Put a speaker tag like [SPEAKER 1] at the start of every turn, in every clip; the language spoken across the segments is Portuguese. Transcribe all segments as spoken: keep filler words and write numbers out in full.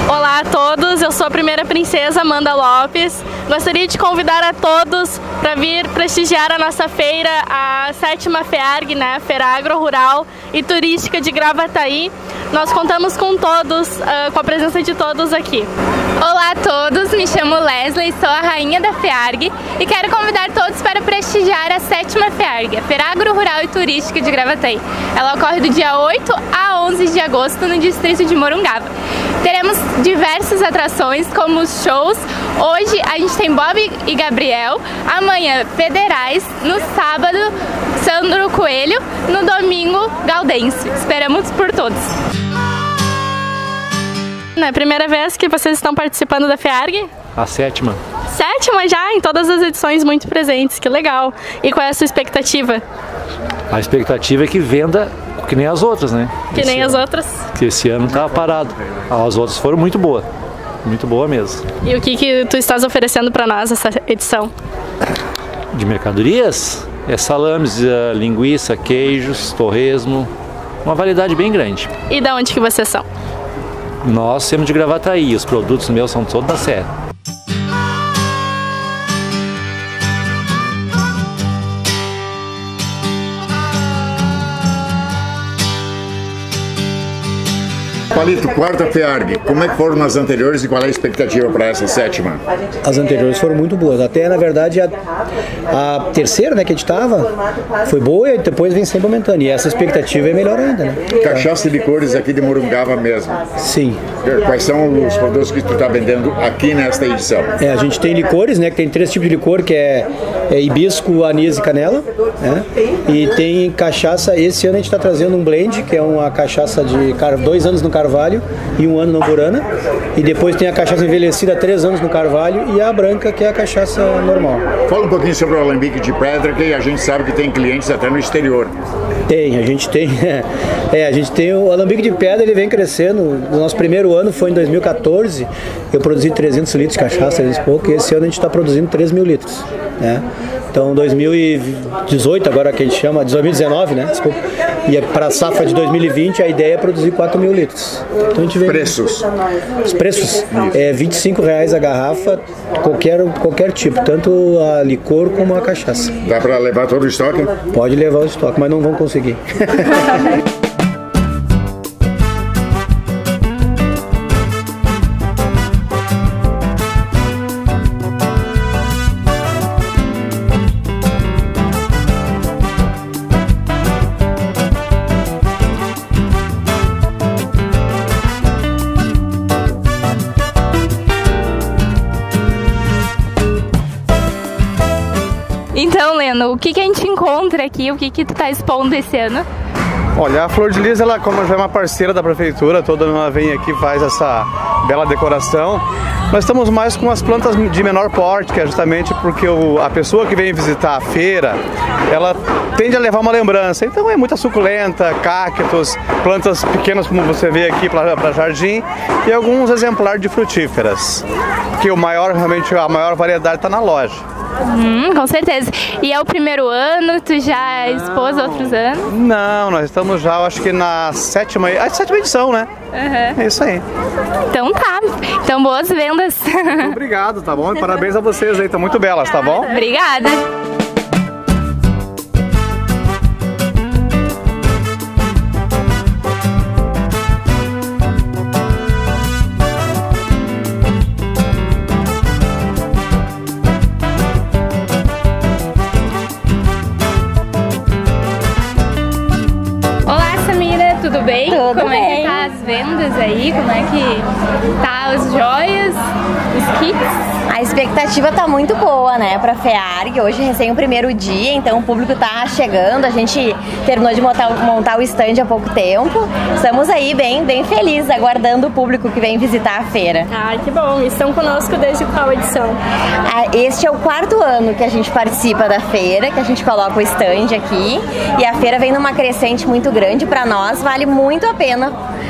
[SPEAKER 1] Olá a todos, eu sou a primeira princesa Amanda Lopes. Gostaria de convidar a todos para vir prestigiar a nossa feira, a sétima FEARG, né, Feira Agro Rural e Turística de Gravataí. Nós contamos com todos, uh, com a presença de todos aqui.
[SPEAKER 2] Olá a todos, me chamo Leslie, sou a rainha da FEARG e quero convidar todos para prestigiar a sétima FEARG, a Feira Agro Rural e Turística de Gravataí. Ela ocorre do dia oito a onze de agosto no distrito de Morungaba. Teremos diversas atrações como os shows. Hoje a gente tem Bob e Gabriel, amanhã Federais, no sábado Sandro Coelho, no domingo Gaudêncio. Esperamos por todos.
[SPEAKER 1] É a primeira vez que vocês estão participando da FEARG?
[SPEAKER 3] A sétima.
[SPEAKER 1] Sétima já, em todas as edições muito presentes, que legal. E qual é a sua expectativa?
[SPEAKER 3] A expectativa é que venda que nem as outras, né?
[SPEAKER 1] Que
[SPEAKER 3] esse
[SPEAKER 1] nem
[SPEAKER 3] ano,
[SPEAKER 1] as outras?
[SPEAKER 3] Que esse ano tá parado. As outras foram muito boas. Muito boa mesmo.
[SPEAKER 1] E o que que tu estás oferecendo para nós essa edição?
[SPEAKER 3] De mercadorias? É salames, linguiça, queijos, torresmo. Uma variedade bem grande.
[SPEAKER 1] E de onde que vocês são?
[SPEAKER 3] Nós temos de Gravataí, os produtos meus são todos da Serra.
[SPEAKER 4] Palito, quarta FEARG, como é que foram as anteriores e qual é a expectativa para essa sétima?
[SPEAKER 5] As anteriores foram muito boas, até na verdade a, a terceira, né, que a gente estava foi boa e depois vem sempre aumentando, e essa expectativa é melhor ainda, né?
[SPEAKER 4] Cachaça e licores aqui de Morungaba mesmo?
[SPEAKER 5] Sim.
[SPEAKER 4] Quais são os produtos que tu está vendendo aqui nesta edição?
[SPEAKER 5] É, a gente tem licores, né, que tem três tipos de licor, que é, é hibisco, anis e canela, né? E tem cachaça, esse ano a gente está trazendo um blend, que é uma cachaça de dois anos no Carvalho e um ano no Burana, e depois tem a cachaça envelhecida três anos no Carvalho e a branca, que é a cachaça normal.
[SPEAKER 4] Fala um pouquinho sobre o alambique de pedra, que a gente sabe que tem clientes até no exterior.
[SPEAKER 5] Tem, a gente tem, é, a gente tem o alambique de pedra, ele vem crescendo. No nosso primeiro ano foi em dois mil e quatorze, eu produzi trezentos litros de cachaça, trezentos e pouco, e esse ano a gente está produzindo três mil litros, né? Então dois mil e dezoito, agora que a gente chama, dois mil e dezenove, né? Desculpa. E para a safra de dois mil e vinte a ideia é produzir quatro mil litros. Então a gente vem...
[SPEAKER 4] Preços?
[SPEAKER 5] Os preços? É vinte e cinco reais a garrafa, qualquer, qualquer tipo, tanto a licor como a cachaça.
[SPEAKER 4] Dá para levar todo o estoque?
[SPEAKER 5] Pode levar o estoque, mas não vão conseguir.
[SPEAKER 2] Então, Leno, o que que a gente encontra aqui? O que que tu tá expondo esse ano?
[SPEAKER 6] Olha, a Flor de Lis, ela, como já é uma parceira da prefeitura, toda ano ela vem aqui e faz essa bela decoração. Nós estamos mais com as plantas de menor porte, que é justamente porque o, a pessoa que vem visitar a feira, ela tende a levar uma lembrança. Então é muita suculenta, cactos, plantas pequenas como você vê aqui para jardim e alguns exemplares de frutíferas, que o maior, realmente a maior variedade está na loja.
[SPEAKER 2] Hum, com certeza. E é o primeiro ano? Tu já expôs outros anos?
[SPEAKER 6] Não, nós estamos já, eu acho que na sétima, a sétima edição, né?
[SPEAKER 2] Uhum.
[SPEAKER 6] É isso aí.
[SPEAKER 2] Então tá. Então boas vendas.
[SPEAKER 6] Muito obrigado, tá bom? E parabéns a vocês aí, estão muito belas, tá bom?
[SPEAKER 2] Obrigada. Tudo bem?
[SPEAKER 7] Tudo
[SPEAKER 2] Como
[SPEAKER 7] bem.
[SPEAKER 2] é que tá as vendas aí? Como é que tá as joias, os kits?
[SPEAKER 7] A expectativa tá muito boa, né, pra FEARG. Hoje recém o primeiro dia, então o público tá chegando. A gente terminou de montar, montar o stand há pouco tempo. Estamos aí bem, bem felizes, aguardando o público que vem visitar a feira.
[SPEAKER 1] Ah, que bom! Estão conosco desde qual edição?
[SPEAKER 7] Este é o quarto ano que a gente participa da feira, que a gente coloca o stand aqui. E a feira vem numa crescente muito grande para nós, vale muito a pena uh,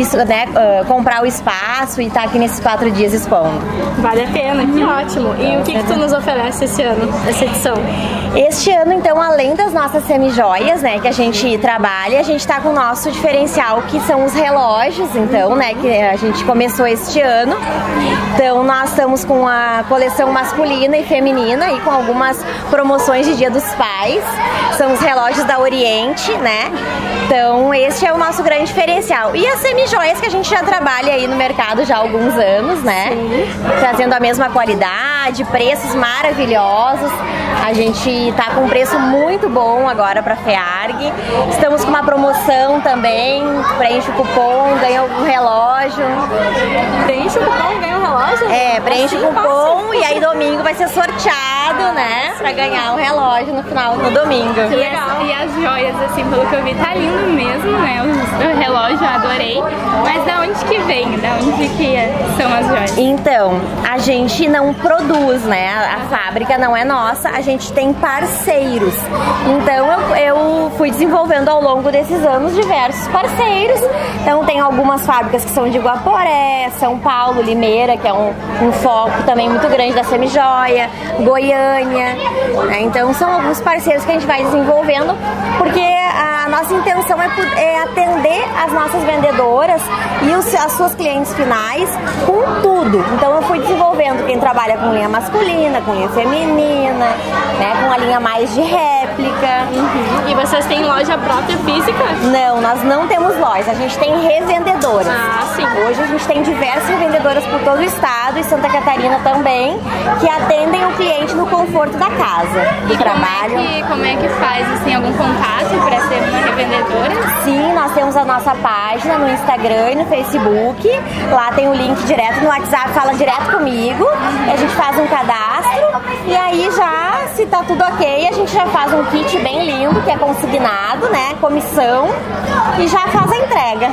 [SPEAKER 7] né, uh, comprar o espaço e estar tá aqui nesses quatro dias expondo.
[SPEAKER 1] Vale a pena, que ótimo. E o que, que tu nos oferece esse ano, essa edição?
[SPEAKER 7] Este ano, então, além das nossas semijoias, né, que a gente trabalha, a gente está com o nosso diferencial, que são os relógios, então, né, que a gente começou este ano. Então, nós estamos com a coleção masculina e feminina e com algumas promoções de Dia dos Pais. São os relógios da Oriente, né? Então, este é o nosso grande diferencial. E as semijoias que a gente já trabalha aí no mercado já há alguns anos, né? Sim. Trazendo a mesma qualidade, preços maravilhosos. A gente tá com um preço muito bom agora para a FEARG. Estamos com uma promoção também, preenche o cupom, ganha um relógio.
[SPEAKER 1] Preenche o cupom, ganha um relógio?
[SPEAKER 7] É, preenche assim, o cupom e aí domingo vai ser sorteado, né? Pra ganhar o relógio no final, no domingo.
[SPEAKER 2] Que legal. E as joias, assim, pelo que eu vi, tá lindo mesmo, né? O, o relógio eu adorei. Mas da onde que vem? Da onde que são as joias?
[SPEAKER 7] Então, a gente não produz, né? A fábrica não é nossa, a gente tem parceiros. Então, eu, eu fui desenvolvendo ao longo desses anos diversos parceiros. Então, tem algumas fábricas que são de Guaporé, São Paulo, Limeira, que é um, um foco também muito grande da semijoia, Goiânia. Né? Então, são alguns parceiros que a gente vai desenvolvendo, porque a nossa intenção é, é atender as nossas vendedoras e os, as suas clientes finais com tudo. Então, eu fui desenvolvendo quem trabalha com linha masculina, com linha feminina, né, com a linha mais de réplica.
[SPEAKER 1] Uhum. E vocês têm loja própria física?
[SPEAKER 7] Não, nós não temos loja, a gente tem revendedoras.
[SPEAKER 1] Ah, sim.
[SPEAKER 7] Hoje a gente tem diversas revendedoras por todo o estado e Santa Catarina também, que atendem o cliente no conforto da casa, do
[SPEAKER 2] e
[SPEAKER 7] trabalho.
[SPEAKER 2] Como é, que, como é que faz, assim, algum contato para ser uma revendedora?
[SPEAKER 7] Sim, nós temos a nossa página no Instagram e no Facebook. Lá tem o link direto no WhatsApp, fala direto comigo. Uhum. A gente faz um cadastro e aí já, se tá tudo ok, a gente já faz um kit bem lindo, que é consignado, né? Comissão, e já faz a entrega.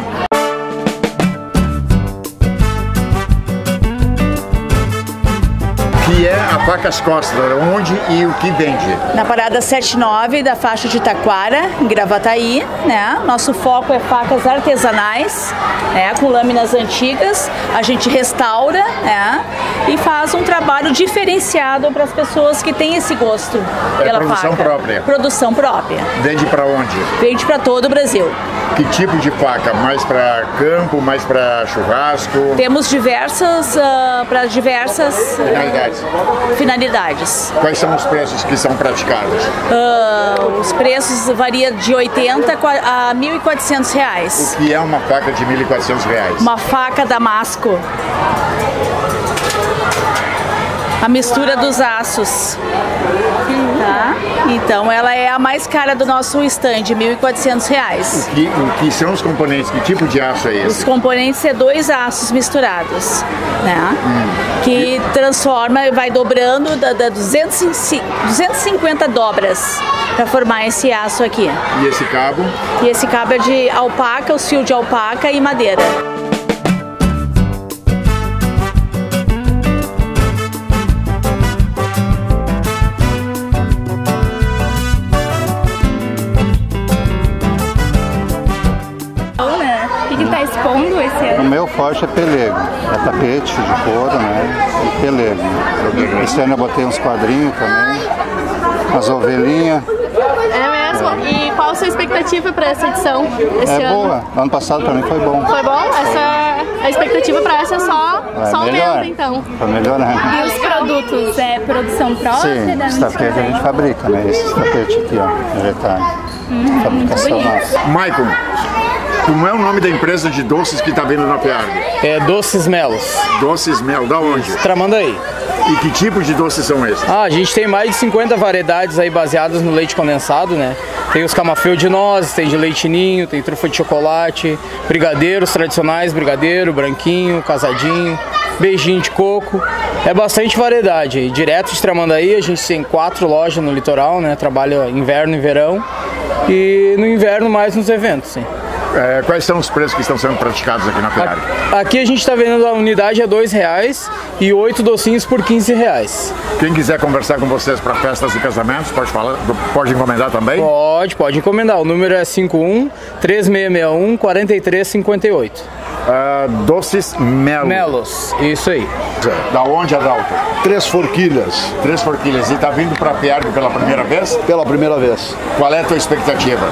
[SPEAKER 4] Que é a Facas Costa, onde e o que vende?
[SPEAKER 8] Na parada setenta e nove da faixa de Taquara, em Gravataí, né? Nosso foco é facas artesanais, né? Com lâminas antigas. A gente restaura, né? E faz um trabalho diferenciado para as pessoas que têm esse gosto
[SPEAKER 4] é
[SPEAKER 8] pela
[SPEAKER 4] produção
[SPEAKER 8] faca.
[SPEAKER 4] própria?
[SPEAKER 8] Produção própria.
[SPEAKER 4] Vende para onde?
[SPEAKER 8] Vende para todo o Brasil.
[SPEAKER 4] Que tipo de faca? Mais para campo, mais para churrasco?
[SPEAKER 8] Temos diversas, uh, para diversas
[SPEAKER 4] finalidades.
[SPEAKER 8] finalidades.
[SPEAKER 4] Quais são os preços que são praticados?
[SPEAKER 8] Uh, os preços variam de oitenta a mil e quatrocentos reais.
[SPEAKER 4] O que é uma faca de mil e quatrocentos reais?
[SPEAKER 8] Uma faca Damasco. A mistura dos aços. Tá? Então ela é a mais cara do nosso stand, mil e quatrocentos reais.
[SPEAKER 4] O que, o que são os componentes? Que tipo de aço é esse?
[SPEAKER 8] Os componentes é dois aços misturados, né? Hum. Que transforma e vai dobrando da, da duzentos e cinquenta dobras para formar esse aço aqui.
[SPEAKER 4] E esse cabo?
[SPEAKER 8] E esse cabo é de alpaca, os fios de alpaca e madeira.
[SPEAKER 2] Expondo esse ano?
[SPEAKER 9] O meu forte é pelego, é tapete de couro, né? E pelego. Esse ano eu botei uns quadrinhos também, umas ovelhinhas.
[SPEAKER 1] É mesmo? É. E qual a sua expectativa para essa edição? Esse
[SPEAKER 9] é
[SPEAKER 1] ano?
[SPEAKER 9] boa, ano passado para mim foi bom.
[SPEAKER 1] Foi bom? Essa, a expectativa para essa é só,
[SPEAKER 9] é,
[SPEAKER 1] só
[SPEAKER 9] melhor.
[SPEAKER 1] aumenta então?
[SPEAKER 9] Tá melhorando.
[SPEAKER 2] E os produtos, é produção própria?
[SPEAKER 9] Sim, esse tapete a gente fabrica, né? Esse tapete aqui, ó, vegetário. Hum, fabricação nossa.
[SPEAKER 4] Maicon, como é o nome da empresa de doces que está vendo na FEARG?
[SPEAKER 10] É Doces Melos.
[SPEAKER 4] Doces Mel, da onde?
[SPEAKER 10] Tramandaí.
[SPEAKER 4] E que tipo de doces são esses?
[SPEAKER 10] Ah, a gente tem mais de cinquenta variedades aí baseadas no leite condensado, né? Tem os camafeu de nozes, tem de leite ninho, tem trufa de chocolate, brigadeiros tradicionais, brigadeiro, branquinho, casadinho, beijinho de coco. É bastante variedade aí. Direto de Tramandaí, a gente tem quatro lojas no litoral, né? Trabalha inverno e verão. E no inverno mais nos eventos, sim.
[SPEAKER 4] É, quais são os preços que estão sendo praticados aqui na FEARG?
[SPEAKER 10] Aqui a gente está vendendo a unidade a dois reais e oito docinhos por quinze reais.
[SPEAKER 4] Quem quiser conversar com vocês para festas e casamentos, pode falar, pode encomendar também?
[SPEAKER 10] Pode, pode encomendar. O número é cinco um, três seis seis um, quatro três cinco oito.
[SPEAKER 4] Uh, doces Melo.
[SPEAKER 10] Melos, isso aí.
[SPEAKER 4] Da onde, Adalto?
[SPEAKER 11] Três Forquilhas.
[SPEAKER 4] Três Forquilhas. E tá vindo para a FEARG pela primeira vez?
[SPEAKER 11] Pela primeira vez.
[SPEAKER 4] Qual é a tua expectativa?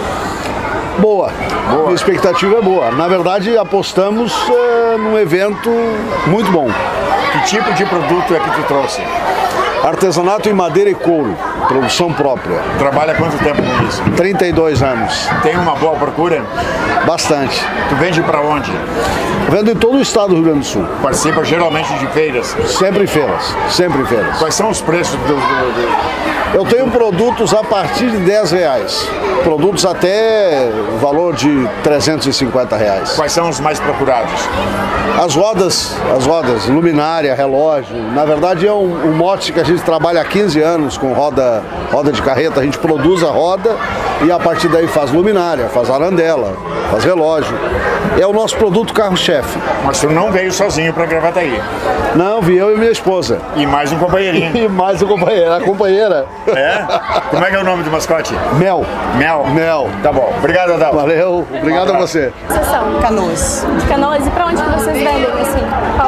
[SPEAKER 11] Boa.
[SPEAKER 4] Boa.
[SPEAKER 11] A expectativa é boa. Na verdade, apostamos uh, num evento muito bom.
[SPEAKER 4] Que tipo de produto é que tu trouxe?
[SPEAKER 11] Artesanato em madeira e couro, produção própria.
[SPEAKER 4] Trabalha há quanto tempo com isso?
[SPEAKER 11] trinta e dois anos.
[SPEAKER 4] Tem uma boa procura?
[SPEAKER 11] Bastante.
[SPEAKER 4] Tu vende para onde?
[SPEAKER 11] Vendo em todo o estado do Rio Grande do Sul.
[SPEAKER 4] Participa geralmente de feiras?
[SPEAKER 11] Sempre em feiras, sempre em feiras.
[SPEAKER 4] Quais são os preços do... do, do...
[SPEAKER 11] Eu tenho produtos a partir de dez reais. Produtos até o valor de trezentos e cinquenta reais.
[SPEAKER 4] Quais são os mais procurados?
[SPEAKER 11] As rodas, as rodas, luminária, relógio. Na verdade é um, um mote que a gente trabalha há quinze anos com roda, roda de carreta. A gente produz a roda e a partir daí faz luminária, faz arandela, faz relógio. É o nosso produto carro-chefe.
[SPEAKER 4] Mas tu não veio sozinho para Gravataí?
[SPEAKER 11] Não, vi eu e minha esposa.
[SPEAKER 4] E mais um companheirinho.
[SPEAKER 11] E mais um companheiro, a companheira.
[SPEAKER 4] É? Como é que é o nome do mascote?
[SPEAKER 11] Mel.
[SPEAKER 4] Mel?
[SPEAKER 11] Mel.
[SPEAKER 4] Tá bom. Obrigado, Adalto.
[SPEAKER 11] Valeu. Obrigado um a você.
[SPEAKER 1] Vocês são?
[SPEAKER 12] Canoas.
[SPEAKER 1] De Canoas. E pra onde que vocês vendem, assim? Qual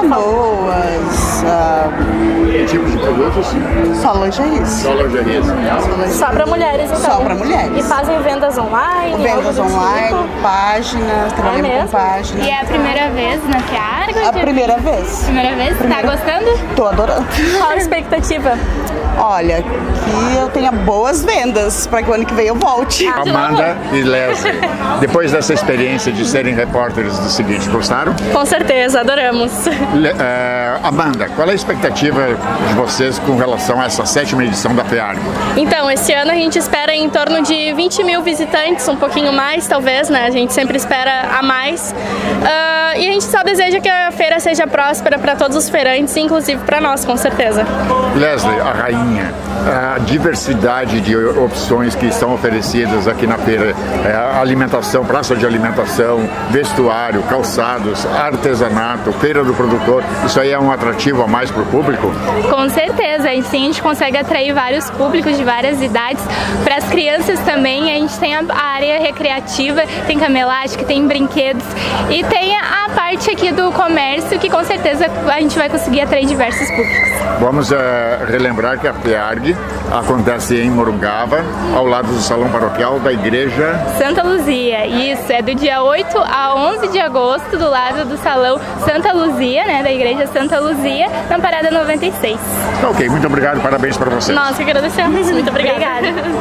[SPEAKER 12] Canoas. Ah,
[SPEAKER 4] que tipo de produtos?
[SPEAKER 12] Só lingeries.
[SPEAKER 4] Só lingeries.
[SPEAKER 1] Só pra mulheres, então?
[SPEAKER 12] Só pra mulheres.
[SPEAKER 1] E fazem vendas online?
[SPEAKER 12] Vendas online, tipo? Páginas, trabalhamos
[SPEAKER 1] é
[SPEAKER 12] com páginas.
[SPEAKER 2] E é a primeira vez na FEARG?
[SPEAKER 12] A primeira vez.
[SPEAKER 2] Primeira vez?
[SPEAKER 12] Primeira...
[SPEAKER 2] Tá gostando?
[SPEAKER 12] Tô adorando.
[SPEAKER 1] Qual a expectativa?
[SPEAKER 12] Olha, que eu tenha boas vendas para que o ano que vem eu volte.
[SPEAKER 4] Amanda e Leslie, depois dessa experiência de serem repórteres do seguinte, gostaram?
[SPEAKER 1] Com certeza, adoramos.
[SPEAKER 4] Le, uh, Amanda, qual é a expectativa de vocês com relação a essa sétima edição da FEARG?
[SPEAKER 1] Então, esse ano a gente espera em torno de vinte mil visitantes, um pouquinho mais talvez, né? A gente sempre espera a mais. Uh, e a gente só deseja que a feira seja próspera para todos os feirantes, inclusive para nós, com certeza.
[SPEAKER 4] Leslie, a rainha, a diversidade de opções que estão oferecidas aqui na feira, é, alimentação, praça de alimentação, vestuário, calçados, artesanato, feira do produtor, isso aí é um atrativo a mais para o público?
[SPEAKER 2] Com certeza, e sim, a gente consegue atrair vários públicos de várias idades. Para as crianças também, a gente tem a área recreativa, tem cama elástica, tem brinquedos e tem a parte aqui do comércio que com certeza a gente vai conseguir atrair diversos públicos.
[SPEAKER 4] Vamos uh, relembrar que a FEARG acontece em Morungava, ao lado do Salão Paroquial da Igreja
[SPEAKER 2] Santa Luzia. Isso, é do dia oito a onze de agosto, do lado do Salão Santa Luzia, né, da Igreja Santa Luzia, na Parada noventa e seis.
[SPEAKER 4] Ok, muito obrigado, parabéns para você.
[SPEAKER 1] Nós que agradecemos, muito obrigada.
[SPEAKER 2] Obrigada.